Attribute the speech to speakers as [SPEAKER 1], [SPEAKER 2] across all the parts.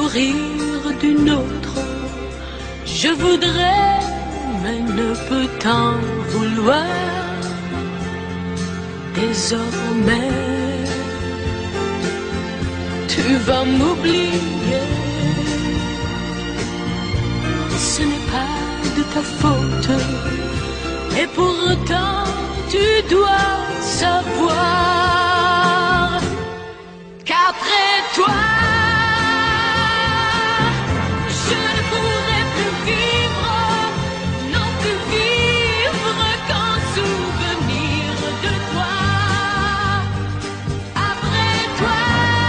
[SPEAKER 1] sourire d'une autre. Je voudrais, mais ne peux t'en vouloir. Désormais, tu vas m'oublier. Ce n'est pas de ta faute, et pourtant tu dois savoir qu'après toi, je ne pourrai plus vivre, non plus vivre qu'en souvenir de toi. Après toi,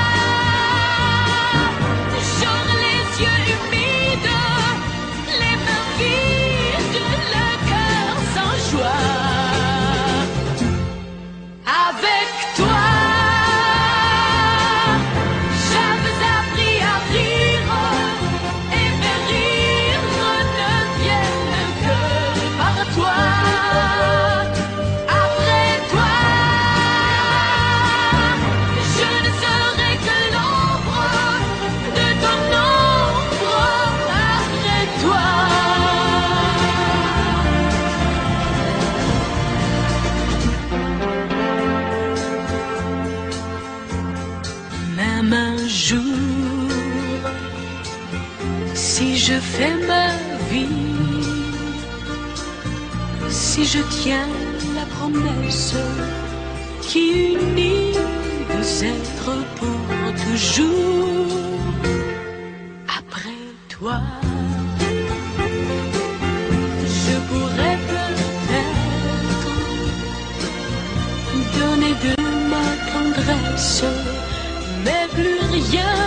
[SPEAKER 1] j'aurai les yeux humides, les mains vides, le cœur sans joie. Avec toi, j'avais appris à rire, et mes rires ne viennent que par toi. Après toi, je ne serai que l'ombre de ton ombre. Après toi. Même un jour, si je fais ma vie, si je tiens la promesse qui unit deux êtres pour toujours, après toi, je pourrais peut-être donner de ma tendresse, mais plus rien